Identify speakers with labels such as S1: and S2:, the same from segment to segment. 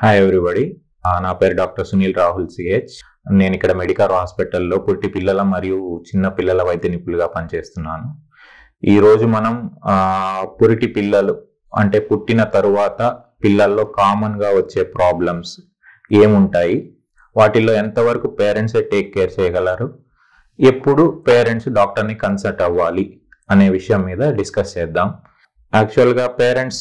S1: Hi everybody, నా పేరు doctor Sunil Rahul CH. నేను ఇక్కడ మెడికల్ హాస్పిటల్లో పుట్టి పిల్లల మరియు చిన్న పిల్లల వైద్య నిపుణులుగా పనిచేస్తున్నాను. ఈరోజు మనం పురిటి పిల్లలు అంటే పుట్టిన తరువాత పిల్లల్లో కామన్గా వచ్చే ప్రాబ్లమ్స్ ఏముంటాయి, వాటిల్లో ఎంతవరకు పేరెంట్సే టేక్ కేర్ చేయగలరు, ఎప్పుడు పేరెంట్స్ డాక్టర్ని కన్సల్ట్ అవ్వాలి అనే విషయం మీద డిస్కస్ చేద్దాం. యాక్చువల్గా పేరెంట్స్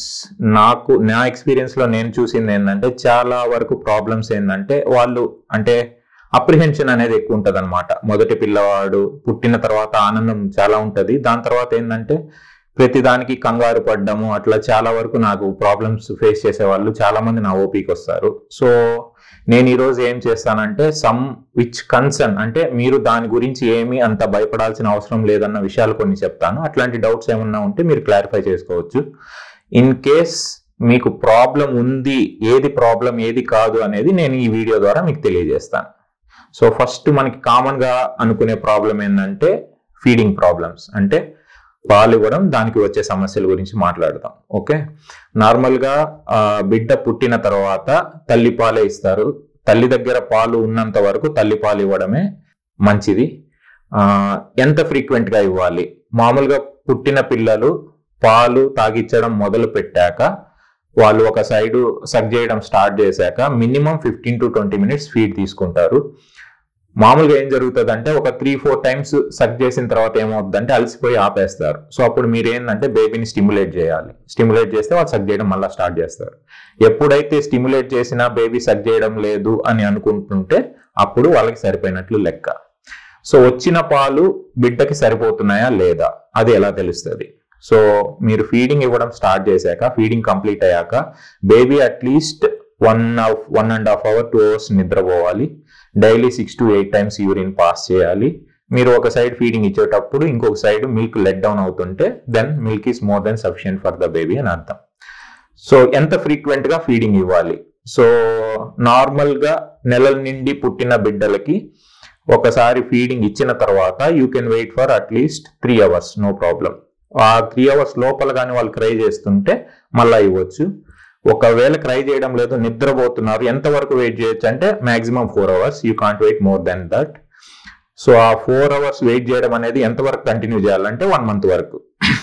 S1: నా ఎక్స్పీరియన్స్లో నేను చూసింది ఏంటంటే చాలా వరకు ప్రాబ్లమ్స్ ఏంటంటే వాళ్ళు అంటే అప్రిహెన్షన్ అనేది ఎక్కువ ఉంటుంది అనమాట. మొదటి పిల్లవాడు పుట్టిన తర్వాత ఆనందం చాలా ఉంటుంది, దాని తర్వాత ఏంటంటే ప్రతిదానికి కంగారు పడ్డము, అట్లా చాలా వరకు నాకు ప్రాబ్లమ్స్ ఫేస్ చేసేవాళ్ళు చాలామంది నా ఓపీకి వస్తారు. సో నేను ఈరోజు ఏం చేస్తానంటే సమ్ విచ్ కన్సర్న్ అంటే మీరు దాని గురించి ఏమీ అంత భయపడాల్సిన అవసరం లేదన్న విషయాలు కొన్ని చెప్తాను. అట్లాంటి డౌట్స్ ఏమన్నా ఉంటే మీరు క్లారిఫై చేసుకోవచ్చు. ఇన్ కేస్ మీకు ప్రాబ్లం ఉంది, ఏది ప్రాబ్లం ఏది కాదు అనేది నేను ఈ వీడియో ద్వారా మీకు తెలియజేస్తాను. సో ఫస్ట్ మనకి కామన్గా అనుకునే ప్రాబ్లం ఏంటంటే ఫీడింగ్ ప్రాబ్లమ్స్, అంటే పాలు ఇవ్వడం, దానికి వచ్చే సమస్యల గురించి మాట్లాడదాం. ఓకే, నార్మల్గా బిడ్డ పుట్టిన తర్వాత తల్లి పాలే ఇస్తారు. తల్లి దగ్గర పాలు ఉన్నంత వరకు తల్లి పాలు ఇవ్వడమే మంచిది. ఎంత ఫ్రీక్వెంట్గా ఇవ్వాలి? మామూలుగా పుట్టిన పిల్లలు పాలు తాగించడం మొదలు పెట్టాక వాళ్ళు ఒక సైడు సక్ చేయడం స్టార్ట్ చేశాక మినిమం 15 to 20 minutes ఫీడ్ తీసుకుంటారు. మామూలుగా ఏం జరుగుతుంది అంటే ఒక 3-4 times సక్ చేసిన తర్వాత ఏమవుతుందంటే అలసిపోయి ఆపేస్తారు. సో అప్పుడు మీరు ఏంటంటే బేబీని స్టిమ్యులేట్ చేయాలి. స్టిమ్యులేట్ చేస్తే వాళ్ళు సక్ చేయడం మళ్ళీ స్టార్ట్ చేస్తారు. ఎప్పుడైతే స్టిమ్యులేట్ చేసినా బేబీ సక్ చేయడం లేదు అని అనుకుంటుంటే అప్పుడు వాళ్ళకి సరిపోయినట్లు లెక్క. సో వచ్చిన పాలు బిడ్డకి సరిపోతున్నాయా లేదా అది ఎలా తెలుస్తుంది? సో మీరు ఫీడింగ్ ఇవ్వడం స్టార్ట్ చేశాక, ఫీడింగ్ కంప్లీట్ అయ్యాక బేబీ అట్లీస్ట్ 1.5 hours 2 hours నిద్రపోవాలి. Daily 6 to 8 times urine pass చేయాలి. మీరు ఒక సైడ్ ఫీడింగ్ ఇచ్చేటప్పుడు ఇంకొక సైడ్ మిల్క్ లెట్ డౌన్ అవుతుంటే then milk is more than sufficient for the baby అని అర్థం. సో ఎంత ఫ్రీక్వెంట్ గా ఫీడింగ్ ఇవ్వాలి? సో నార్మల్ గా నెలల నుండి పుట్టిన బిడ్డలకి ఒకసారి ఫీడింగ్ ఇచ్చిన తర్వాత you can wait for at least 3 hours, no problem. ఆ 3 hours లోపల కానీ వాళ్ళు క్రై చేస్తుంటే మళ్ళీ ఇవ్వచ్చు. ఒకవేళ క్రై చేయడం లేదు, నిద్రపోతున్నారు, ఎంతవరకు వెయిట్ చేయొచ్చు అంటే maximum 4 hours, you can't wait more than that. So ఆ 4 hours వెయిట్ చేయడం అనేది ఎంతవరకు కంటిన్యూ చేయాలంటే 1 month వరకు.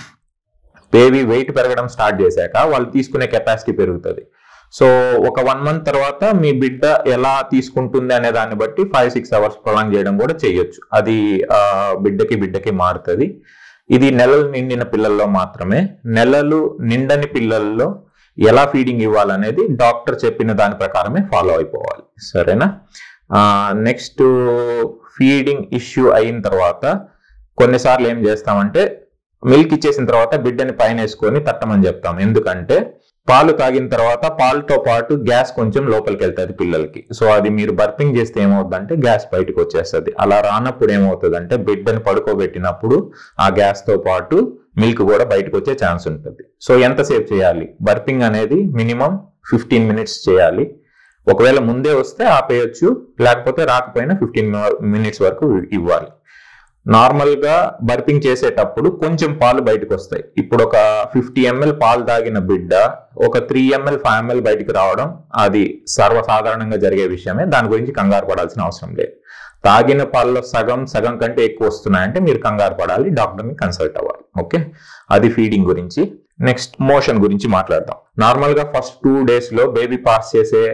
S1: బేబీ వెయిట్ పెరగడం స్టార్ట్ చేశాక వాళ్ళు తీసుకునే కెపాసిటీ పెరుగుతుంది. సో ఒక 1 month తర్వాత మీ బిడ్డ ఎలా తీసుకుంటుంది అనే దాన్ని బట్టి 5-6 hours ప్రొలాంగ్ చేయడం కూడా చేయొచ్చు. అది బిడ్డకి మారుతుంది. ఇది నెలలు నిండిన పిల్లల్లో మాత్రమే. నెలలు నిండని పిల్లల్లో ఎలా ఫీడింగ్ ఇవ్వాలనేది డాక్టర్ చెప్పిన దాని ప్రకారమే ఫాలో అయిపోవాలి, సరేనా? నెక్స్ట్ ఫీడింగ్ ఇష్యూ అయిన తర్వాత కొన్నిసార్లు ఏం చేస్తామంటే మిల్క్ ఇచ్చేసిన తర్వాత బిడ్డని పైన వేసుకొని తట్టమని చెప్తాం. ఎందుకంటే పాలు తాగిన తర్వాత పాలతో పాటు గ్యాస్ కొంచెం లోపలికి వెళ్తుంది పిల్లలకి. సో అది మీరు బర్పింగ్ చేస్తే ఏమవుతుందంటే గ్యాస్ బయటకు వచ్చేస్తుంది. అలా రానప్పుడు ఏమవుతుందంటే బిడ్డని పడుకోబెట్టినప్పుడు ఆ గ్యాస్ తో పాటు మిల్క్ కూడా బయటకు వచ్చే ఛాన్స్ ఉంటుంది. సో ఎంతసేపు చేయాలి? బర్పింగ్ అనేది మినిమం 15 minutes చేయాలి. ఒకవేళ ముందే వస్తే ఆపేయచ్చు, లేకపోతే రాకపోయినా 15 minutes వరకు ఇవ్వాలి. నార్మల్ గా బర్పింగ్ చేసేటప్పుడు కొంచెం పాలు బయటకు వస్తాయి. ఇప్పుడు ఒక 50 ml పాలు తాగిన బిడ్డ ఒక 3 ml 5 ml బయటకు రావడం అది సర్వసాధారణంగా జరిగే విషయమే. దాని గురించి కంగారు పడాల్సిన అవసరం లేదు. తాగిన పాలలో సగం కంటే ఎక్కువ వస్తున్నాయంటే మీరు కంగారు పడాలి, డాక్టర్ని కన్సల్ట్ అవ్వాలి. ఓకే, అది ఫీడింగ్ గురించి. నెక్స్ట్ మోషన్ గురించి మాట్లాడదాం. నార్మల్ గా ఫస్ట్ 2 days లో బేబీ పాస్ చేసే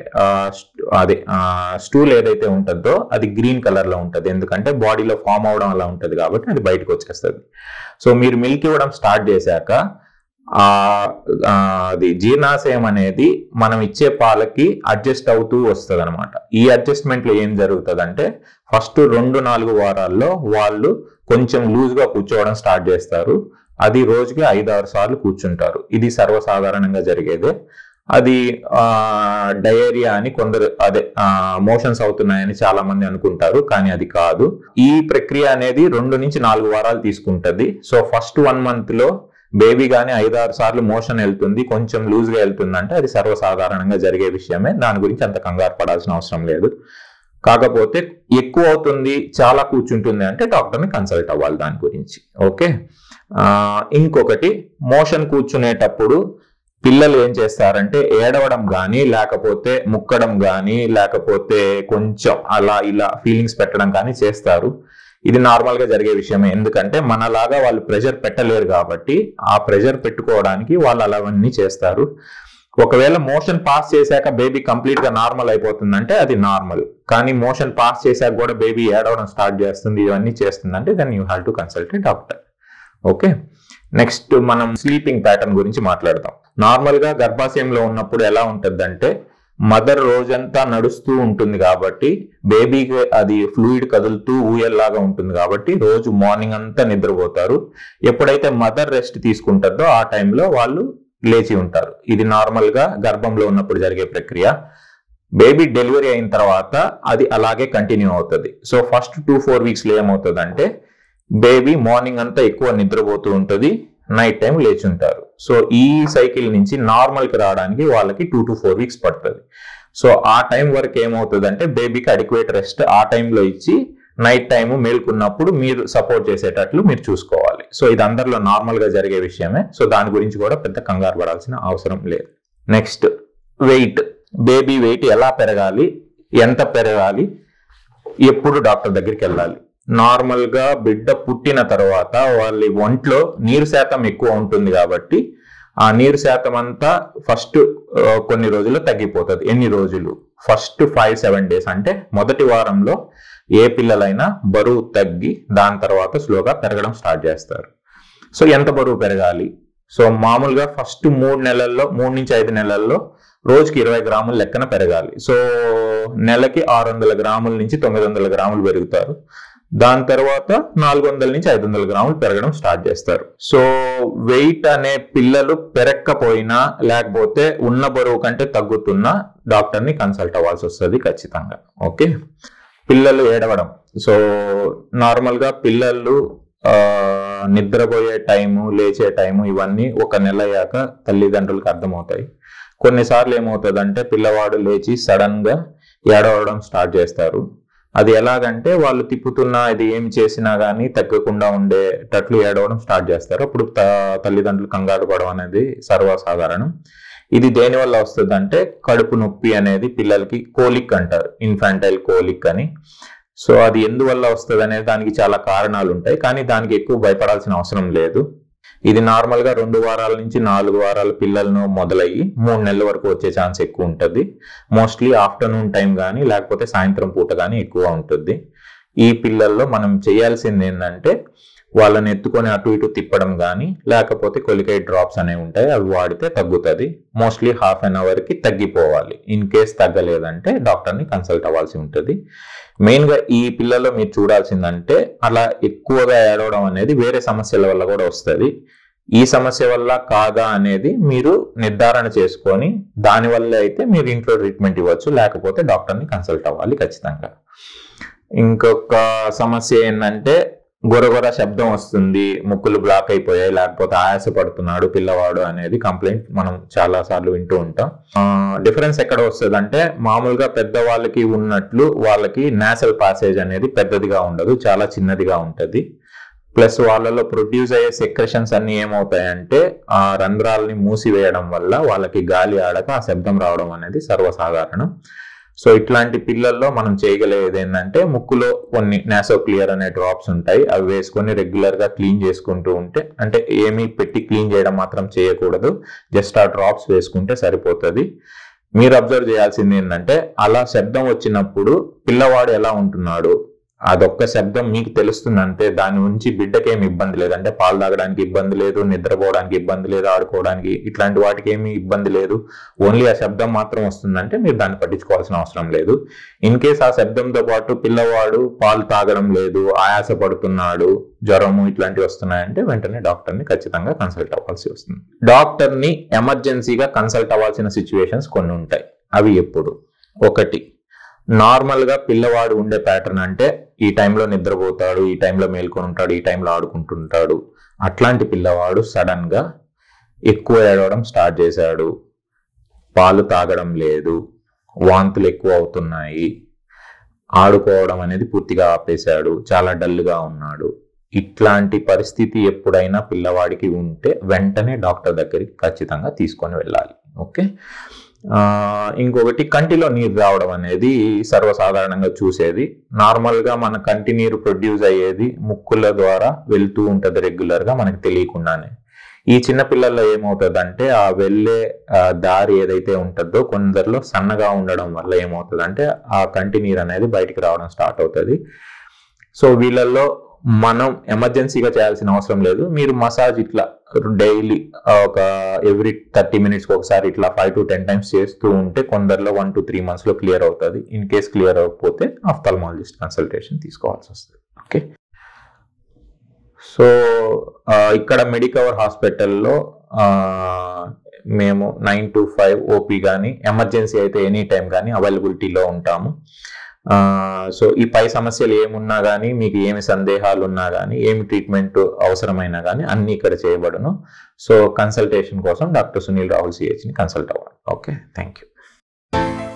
S1: స్టూల్ ఏదైతే ఉంటుందో అది గ్రీన్ కలర్ లో ఉంటుంది. ఎందుకంటే బాడీలో ఫామ్ అవడం అలా ఉంటుంది కాబట్టి అది బయటకు వచ్చేస్తుంది. సో మీరు మిల్క్ ఇవ్వడం స్టార్ట్ చేశాక అది జీర్ణాశయం అనేది మనం ఇచ్చే పాలకి అడ్జస్ట్ అవుతూ వస్తుంది అనమాట. ఈ అడ్జస్ట్మెంట్ లో ఏం జరుగుతుంది అంటే ఫస్ట్ 2-4 వారాల్లో వాళ్ళు కొంచెం లూజ్ గా కూర్చోవడం స్టార్ట్ చేస్తారు. అది రోజుకి 5-6 సార్లు కూర్చుంటారు. ఇది సర్వసాధారణంగా జరిగేదే. అది డయేరియా అని కొందరు మోషన్స్ అవుతున్నాయని చాలా మంది అనుకుంటారు, కానీ అది కాదు. ఈ ప్రక్రియ అనేది 2 నుంచి 4 వారాలు తీసుకుంటది. సో ఫస్ట్ 1 month లో బేబీ గానీ 5-6 సార్లు మోషన్ వెళ్తుంది, కొంచెం లూజ్ గా వెళ్తుందంటే అది సర్వసాధారణంగా జరిగే విషయమే. దాని గురించి అంత కంగారు పడాల్సిన అవసరం లేదు. కాకపోతే ఎక్కువ అవుతుంది, చాలా కూర్చుంటుంది అంటే డాక్టర్ని కన్సల్ట్ అవ్వాలి దాని గురించి. ఓకే, ఇంకొకటి మోషన్ కూర్చునేటప్పుడు పిల్లలు ఏం చేస్తారంటే ఏడవడం కానీ, లేకపోతే ముక్కడం కానీ, లేకపోతే కొంచెం అలా ఇలా ఫీలింగ్స్ పెట్టడం కానీ చేస్తారు. ఇది నార్మల్ గా జరిగే విషయమే. ఎందుకంటే మనలాగా వాళ్ళు ప్రెషర్ పెట్టలేరు కాబట్టి ఆ ప్రెషర్ పెట్టుకోవడానికి వాళ్ళు అలావన్నీ చేస్తారు. ఒకవేళ మోషన్ పాస్ చేశాక బేబీ కంప్లీట్ గా నార్మల్ అయిపోతుందంటే అది నార్మల్. కానీ మోషన్ పాస్ చేశాక కూడా బేబీ ఏడవడం స్టార్ట్ చేస్తుంది, ఇవన్నీ చేస్తుందంటే then you have to consult a doctor. Okay, next మనం స్లీపింగ్ ప్యాటర్న్ గురించి మాట్లాడతాం. నార్మల్ గా గర్భాశయంలో ఉన్నప్పుడు ఎలా ఉంటుందంటే మదర్ రోజంతా నడుస్తూ ఉంటుంది కాబట్టి బేబీకి అది ఫ్లూయిడ్ కదులుతూ ఊయల్లాగా ఉంటుంది కాబట్టి రోజు మార్నింగ్ అంతా నిద్రపోతారు. ఎప్పుడైతే మదర్ రెస్ట్ తీసుకుంటుందో ఆ టైంలో వాళ్ళు లేచి ఉంటారు. ఇది నార్మల్ గా గర్భంలో ఉన్నప్పుడు జరిగే ప్రక్రియ. బేబీ డెలివరీ అయిన తర్వాత అది అలాగే కంటిన్యూ అవుతుంది. సో ఫస్ట్ 2-4 వీక్స్ లో ఏమవుతుంది అంటే బేబీ మార్నింగ్ అంతా ఎక్కువ నిద్రపోతూ ఉంటుంది, నైట్ టైం లేచి ఉంటారు. సో ఈ సైకిల్ నుంచి నార్మల్ కి రావడానికి వాళ్ళకి 2 to 4 వీక్స్ పడుతుంది. సో ఆ టైం వరకు ఏమవుతుంది అంటే బేబీకి అడిక్వేట్ రెస్ట్ ఆ టైంలో ఇచ్చి నైట్ టైం మేల్కున్నప్పుడు మీరు సపోర్ట్ చేసేటట్లు మీరు చూసుకోవాలి. సో ఇది అందరిలో నార్మల్ గా జరిగే విషయమే. సో దాని గురించి కూడా పెద్ద కంగారు పడాల్సిన అవసరం లేదు. Next wait. బేబీ వెయిట్ ఎలా పెరగాలి, ఎంత పెరగాలి, ఎప్పుడు డాక్టర్ దగ్గరికి వెళ్ళాలి. నార్మల్ గా బిడ్డ పుట్టిన తర్వాత వాళ్ళ ఒంట్లో నీరు శాతం ఎక్కువ ఉంటుంది కాబట్టి ఆ నీరు శాతం అంతా ఫస్ట్ కొన్ని రోజులు తగ్గిపోతుంది. ఎన్ని రోజులు? ఫస్ట్ 5-7 డేస్ అంటే మొదటి వారంలో ఏ పిల్లలైనా బరువు తగ్గి దాని తర్వాత స్లోగా పెరగడం స్టార్ట్ చేస్తారు. సో ఎంత బరువు పెరగాలి? సో మామూలుగా ఫస్ట్ 3 నెలల్లో 3 నుంచి 5 నెలల్లో రోజుకి 20 గ్రాముల లెక్కన పెరగాలి. సో నెలకి 600 గ్రాముల నుంచి 900 గ్రాములు పెరుగుతారు. దాని తర్వాత 400 నుంచి 500 గ్రాములు పెరగడం స్టార్ట్ చేస్తారు. సో వెయిట్ అనే పిల్లలు పెరగకపోయినా లేకపోతే ఉన్న బరువు కంటే తగ్గుతున్నా డాక్టర్ని కన్సల్ట్ అవ్వాల్సి వస్తుంది ఖచ్చితంగా. ఓకే, పిల్లలు ఏడవడం. సో నార్మల్ గా పిల్లలు నిద్రపోయే టైము, లేచే టైము ఇవన్నీ ఒక నెల అయ్యాక తల్లిదండ్రులకు అర్థమవుతాయి. కొన్నిసార్లు ఏమవుతుందంటే పిల్లవాడు లేచి సడన్ గా ఏడవడం స్టార్ట్ చేస్తారు. అది ఎలాగంటే వాళ్ళు తిప్పుతున్న ఇది ఏం చేసినా గానీ తగ్గకుండా ఉండేటట్లు ఏడవడం స్టార్ట్ చేస్తారు. అప్పుడు తల్లిదండ్రులు కంగారు పడడం అనేది సర్వసాధారణం. ఇది దేని వల్ల వస్తుంది అంటే కడుపు నొప్పి అనేది పిల్లలకి కోలిక్ అంటారు, ఇన్ఫాంటైల్ కోలిక్ అని. సో అది ఎందువల్ల వస్తుంది అనేది దానికి చాలా కారణాలు ఉంటాయి, కానీ దానికి ఎక్కువ భయపడాల్సిన అవసరం లేదు. ఇది నార్మల్ గా 2 వారాల నుంచి 4 వారాల పిల్లలను మొదలయ్యి 3 నెలల వరకు వచ్చే ఛాన్స్ ఎక్కువ ఉంటుంది. మోస్ట్లీ ఆఫ్టర్నూన్ టైం కానీ లేకపోతే సాయంత్రం పూట కానీ ఎక్కువ ఉంటుంది. ఈ పిల్లల్లో మనం చేయాల్సింది ఏంటంటే వాళ్ళని ఎత్తుకొని అటు ఇటు తిప్పడం కానీ లేకపోతే కొలికై డ్రాప్స్ అనేవి ఉంటాయి, అవి వాడితే తగ్గుతుంది. మోస్ట్లీ ½ an hour కి తగ్గిపోవాలి. ఇన్ కేస్ తగ్గలేదంటే డాక్టర్ని కన్సల్ట్ అవ్వాల్సి ఉంటుంది. మెయిన్ గా ఈ పిల్లల్లో మీరు చూడాల్సిందంటే అలా ఎక్కువగా ఏడవడం అనేది వేరే సమస్యల వల్ల కూడా వస్తుంది. ఈ సమస్య వల్ల కాదా అనేది మీరు నిర్ధారణ చేసుకొని దాని వల్ల అయితే మీరు ఇంట్లో ట్రీట్మెంట్ ఇవ్వచ్చు, లేకపోతే డాక్టర్ని కన్సల్ట్ అవ్వాలి ఖచ్చితంగా. ఇంకొక సమస్య ఏంటంటే గొరగొర శబ్దం వస్తుంది, ముక్కులు బ్లాక్ అయిపోయాయి, లేకపోతే ఆయాస పడుతున్నాడు పిల్లవాడు అనేది కంప్లైంట్ మనం చాలా సార్లు వింటూ ఉంటాం. డిఫరెన్స్ ఎక్కడ వస్తుంది అంటే మామూలుగా పెద్దవాళ్ళకి ఉన్నట్లు వాళ్ళకి నాసల్ పాసేజ్ అనేది పెద్దదిగా ఉండదు, చాలా చిన్నదిగా ఉంటుంది. ప్లస్ వాళ్ళలో ప్రొడ్యూస్ అయ్యే సెక్రెషన్స్ అన్ని ఏమవుతాయంటే ఆ రంధ్రాలని మూసివేయడం వల్ల వాళ్ళకి గాలి ఆడక ఆ శబ్దం రావడం అనేది సర్వసాధారణం. సో ఇట్లాంటి పిల్లల్లో మనం చేయగలిగేది ఏంటంటే ముక్కులో కొన్ని నాసో క్లియర్ అనే డ్రాప్స్ ఉంటాయి, అవి వేసుకొని రెగ్యులర్ గా క్లీన్ చేసుకుంటూ ఉంటే, అంటే ఏమీ పెట్టి క్లీన్ చేయడం మాత్రం చేయకూడదు, జస్ట్ ఆ డ్రాప్స్ వేసుకుంటే సరిపోతుంది. మీరు అబ్జర్వ్ చేయాల్సింది ఏంటంటే అలా శబ్దం వచ్చినప్పుడు పిల్లవాడు ఎలా ఉంటున్నాడు అదొక్క శబ్దం మీకు తెలుస్తుంది అంతే. దాని నుంచి బిడ్డకేమి ఇబ్బంది లేదు, అంటే పాలు తాగడానికి ఇబ్బంది లేదు, నిద్రపోవడానికి ఇబ్బంది లేదు, ఆడుకోవడానికి ఇట్లాంటి వాటికి ఏమి ఇబ్బంది లేదు. ఓన్లీ ఆ శబ్దం మాత్రం వస్తుందంటే మీరు దాన్ని పట్టించుకోవాల్సిన అవసరం లేదు. ఇన్ కేస్ ఆ శబ్దంతో పాటు పిల్లవాడు పాలు తాగడం లేదు, ఆయాస పడుతున్నాడు, జ్వరము ఇట్లాంటివి వస్తున్నాయంటే వెంటనే డాక్టర్ని ఖచ్చితంగా కన్సల్ట్ అవ్వాల్సి వస్తుంది. డాక్టర్ని ఎమర్జెన్సీగా కన్సల్ట్ అవ్వాల్సిన సిచ్యువేషన్స్ కొన్ని ఉంటాయి. అవి ఎప్పుడు? ఒకటి, నార్మల్ గా పిల్లవాడు ఉండే ప్యాటర్న్ అంటే ఈ టైంలో నిద్రపోతాడు, ఈ టైంలో మేల్కొని ఉంటాడు, ఈ టైంలో ఆడుకుంటుంటాడు. అట్లాంటి పిల్లవాడు సడన్ గా ఎక్కువ ఏడవడం స్టార్ట్ చేశాడు, పాలు తాగడం లేదు, వాంతులు ఎక్కువ అవుతున్నాయి, ఆడుకోవడం అనేది పూర్తిగా ఆపేశాడు, చాలా డల్ గా ఉన్నాడు, ఇట్లాంటి పరిస్థితి ఎప్పుడైనా పిల్లవాడికి ఉంటే వెంటనే డాక్టర్ దగ్గరికి ఖచ్చితంగా తీసుకొని వెళ్ళాలి. ఓకే. ఇంకొకటి కంటిలో నీరు రావడం అనేది సర్వసాధారణంగా చూసేది. నార్మల్గా మన కంటి నీరు ప్రొడ్యూస్ అయ్యేది ముక్కుల ద్వారా వెళ్తూ ఉంటుంది రెగ్యులర్గా మనకు తెలియకుండానే. ఈ చిన్న పిల్లల్లో ఏమవుతుందంటే ఆ వెళ్ళే దారి ఏదైతే ఉంటుందో కొందరిలో సన్నగా ఉండడం వల్ల ఏమవుతుందంటే ఆ కంటి నీరు అనేది బయటికి రావడం స్టార్ట్ అవుతుంది. సో వీళ్ళల్లో మనం ఎమర్జెన్సీగా చేయాల్సిన అవసరం లేదు. మీరు మసాజ్ ఇట్లా డైలీ ఒక ఎవ్రీ 30 minutes ఒకసారి ఇట్లా 5 to 10 times చేస్తూ ఉంటే కొందరిలో 1 to 3 months క్లియర్ అవుతుంది. ఇన్ కేస్ క్లియర్ అవ్వకపోతే ఆఫ్థాల్మాలజిస్ట్ కన్సల్టేషన్ తీసుకోవాల్సి వస్తుంది. ఓకే. సో ఇక్కడ మెడికవర్ హాస్పిటల్లో మేము 9 to 5 ఓపీ కానీ ఎమర్జెన్సీ అయితే ఎనీ టైం కానీ అవైలబిలిటీలో ఉంటాము. సో ఈ పై సమస్యలు ఏమున్నా కానీ మీకు ఏమి సందేహాలు ఉన్నా కానీ ఏమి ట్రీట్మెంట్ అవసరమైనా కానీ అన్ని ఇక్కడ చేయబడును. సో కన్సల్టేషన్ కోసం డాక్టర్ సునీల్ రాహుల్ సిహెచ్ని కన్సల్ట్ అవ్వండి. Okay, thank you.